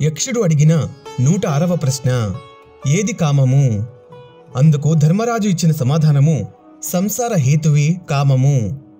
యక్షుడు అడిగిన 106వ ప్రశ్న, ఏది కామము? అందుకు ధర్మరాజు ఇచ్చిన సమాధానము, సంసార హేతువే కామము.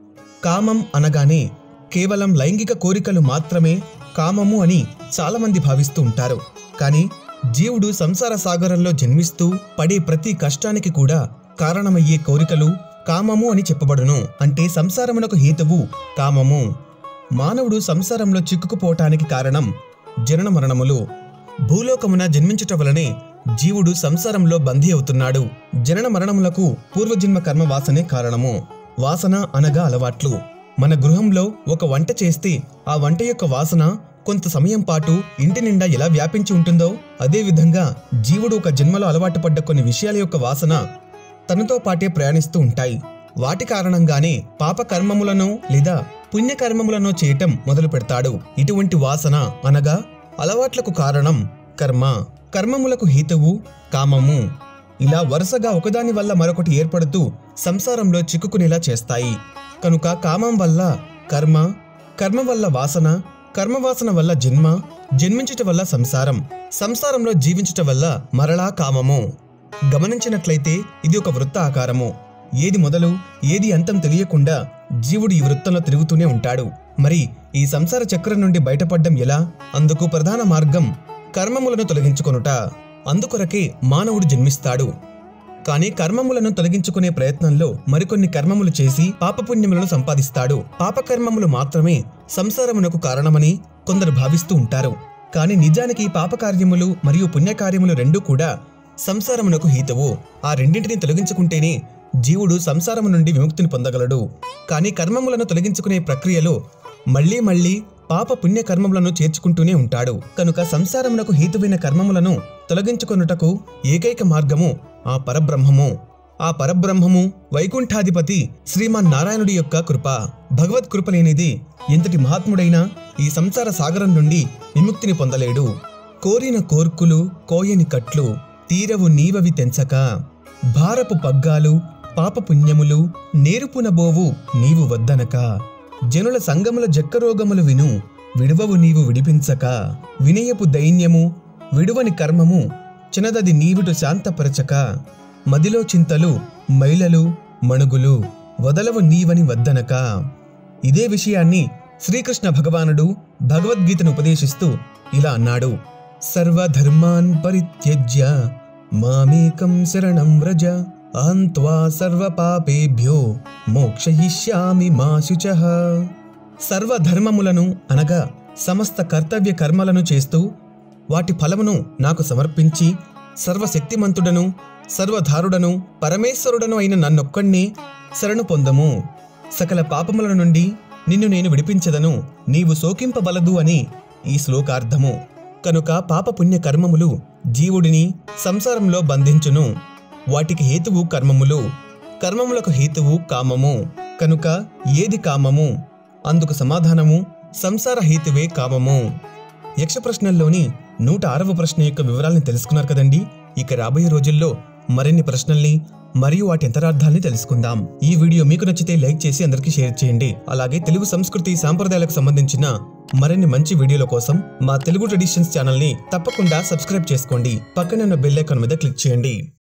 కామం అనగానే కేవలం లైంగిక కోరికలు మాత్రమే కామము అని చాలామంది భావిస్తూ ఉంటారు. కానీ జీవుడు సంసార సాగరంలో జన్మిస్తూ పడే ప్రతి కష్టానికి కూడా కారణమయ్యే కోరికలు కామము అని చెప్పబడును. అంటే సంసారమునకు హేతువు కామము. మానవుడు సంసారంలో చిక్కుకుపోవటానికి కారణం జనన మరణములు. భూలోకమున జన్మించుట వలనే జీవుడు సంసారంలో బందీ అవుతున్నాడు. జనన మరణములకు పూర్వజన్మ కర్మ వాసనే కారణము. వాసన అనగా అలవాట్లు. మన గృహంలో ఒక వంట చేస్తే ఆ వంట యొక్క వాసన కొంత సమయం పాటు ఇంటి నిండా ఎలా వ్యాపించి ఉంటుందో అదేవిధంగా జీవుడు ఒక జన్మలో అలవాటు పడ్డ కొన్ని విషయాల యొక్క వాసన తనతో పాటే ప్రయాణిస్తూ ఉంటాయి. వాటి కారణంగానే పాపకర్మములను లేదా పుణ్యకర్మములను చేయటం మొదలు పెడతాడు. ఇటువంటి వాసన అనగా అలవాట్లకు కారణం కర్మ. కర్మములకు హేతువు కామము. ఇలా వరుసగా ఒకదాని వల్ల మరొకటి ఏర్పడుతూ సంసారంలో చిక్కుకునేలా చేస్తాయి. కనుక కామం వల్ల కర్మ, కర్మ వల్ల వాసన, కర్మవాసన వల్ల జన్మ, జన్మించుట వల్ల సంసారం, సంసారంలో జీవించుట వల్ల మరలా కామము. గమనించినట్లయితే ఇది ఒక వృత్త ఆకారము. ఏది మొదలు ఏది అంతం తెలియకుండా జీవుడు ఈ వృత్తంలో తిరుగుతూనే ఉంటాడు. మరి ఈ సంసార చక్రం నుండి బయటపడ్డం ఎలా? అందుకు ప్రధాన మార్గం కర్మములను తొలగించుకొనుట. అందుకొరకే మానవుడు జన్మిస్తాడు. కానీ కర్మములను తొలగించుకునే ప్రయత్నంలో మరికొన్ని కర్మములు చేసి పాపపుణ్యములను సంపాదిస్తాడు. పాపకర్మములు మాత్రమే సంసారమునకు కారణమని కొందరు భావిస్తూ ఉంటారు. కానీ నిజానికి పాపకార్యములు మరియు పుణ్యకార్యములు రెండూ కూడా సంసారమునకు హేతువు. ఆ రెండింటిని తొలగించుకుంటేనే జీవుడు సంసారము నుండి విముక్తిని పొందగలడు. కానీ కర్మములను తొలగించుకునే ప్రక్రియలో మళ్లీ మళ్లీ పాప పుణ్య కర్మములను చేర్చుకుంటూనే ఉంటాడు. కనుక సంసారమునకు హేతువైన కర్మములను తొలగించుకొనుటకు ఏకైక మార్గము ఆ పరబ్రహ్మము. ఆ పరబ్రహ్మము వైకుంఠాధిపతి శ్రీమన్నారాయణుడి యొక్క కృప. భగవత్ కృప లేనిది ఎంతటి మహాత్ముడైనా ఈ సంసార సాగరం నుండి విముక్తిని పొందలేడు. కోరిన కోర్కులు కోయని కట్లు తీరవు నీవవి తెంచక, భారపు పగ్గాలు పాపపుణ్యములు నేరుపునబోవు నీవు వద్దనక, జనుల సంగముల జక్కరోగములు విను విడువవు నీవు విడిపించక, వినయపు దైన్యము విడువని కర్మము చినదది నీవిటు శాంతపరచక, మదిలో చింతలు మైలలు మణుగులు వదలవు నీవని వద్దనక. ఇదే విషయాన్ని శ్రీకృష్ణ భగవానుడు భగవద్గీతను ఉపదేశిస్తూ ఇలా అన్నాడు, సర్వధర్మాన్ పరిత్యజ్య మామేకం శరణం వ్రజ, అహం త్వా సర్వపాపేభ్యో మోక్షయిష్యామి మా శుచః. సర్వధర్మములను అనగా సమస్త కర్తవ్య కర్మలను చేస్తూ వాటి ఫలమును నాకు సమర్పించి సర్వశక్తిమంతుడను సర్వధారుడను పరమేశ్వరుడను అయిన నన్నొక్కణ్ణి శరణు పొందము. సకల పాపముల నుండి నిన్ను నేను విడిపించదను, నీవు శోకింపబలదు అని ఈ శ్లోకార్థము. కనుక పాపపుణ్య కర్మములు జీవుడిని సంసారంలో బంధించును. వాటికి హేతువు కర్మములు, కర్మములకు హేతువు కామము. కనుక ఏది కామము? అందుకు సమాధానము సంసార హేతువే కామము. యక్ష ప్రశ్నల్లోని 106వ ప్రశ్న యొక్క వివరాలను తెలుసుకున్నారు కదండి. ఇక రాబోయే రోజుల్లో మరిన్ని ప్రశ్నల్ని మరియు వాటి అంతరార్థాల్ని తెలుసుకుందాం. ఈ వీడియో మీకు నచ్చితే లైక్ చేసి అందరికీ షేర్ చేయండి. అలాగే తెలుగు సంస్కృతి సాంప్రదాయాలకు సంబంధించిన మరిన్ని మంచి వీడియోల కోసం మా తెలుగు ట్రెడిషన్స్ ఛానల్ని తప్పకుండా సబ్స్క్రైబ్ చేసుకోండి. పక్కనే ఉన్న బెల్ ఐకాన్ మీద క్లిక్ చేయండి.